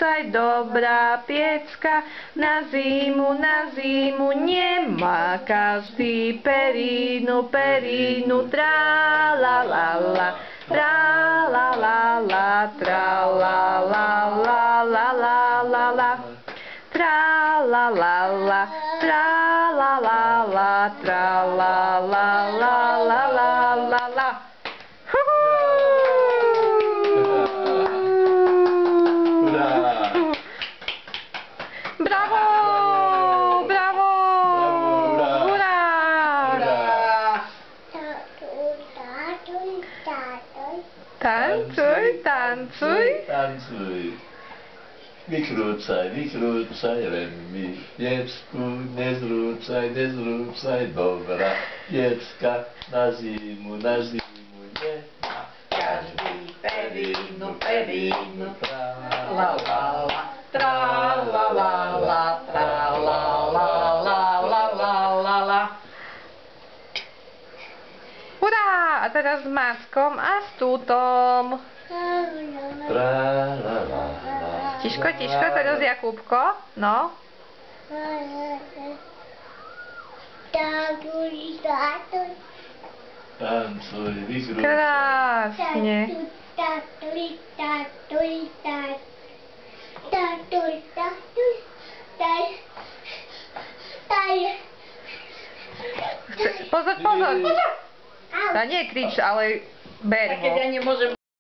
vrúcaj, dobrá piecka, na zimu nemá každý perínu, tra-la-la-la, tra-la-la-la, tra-la-la-la-la-la-la, tra-la-la-la, tra-la-la-la, tra-la-la-la-la-la-la. Bravo! Bravo! Hurá! Tancuj, tancuj. Tancuj. Vykrúcaj, len mi piecku, nezrúcaj, dobrá piecka, na zimu nemá každý perínu, La-la-la, tra-la-la-la, tra-la-la-la-la-la-la. Hurá! A teraz s Mackom a s Tútom. Tiško, teraz Jakúbko. No. Tancuj, vykrúcaj. Krásne. Pozor. Nie krič, ale ber ho.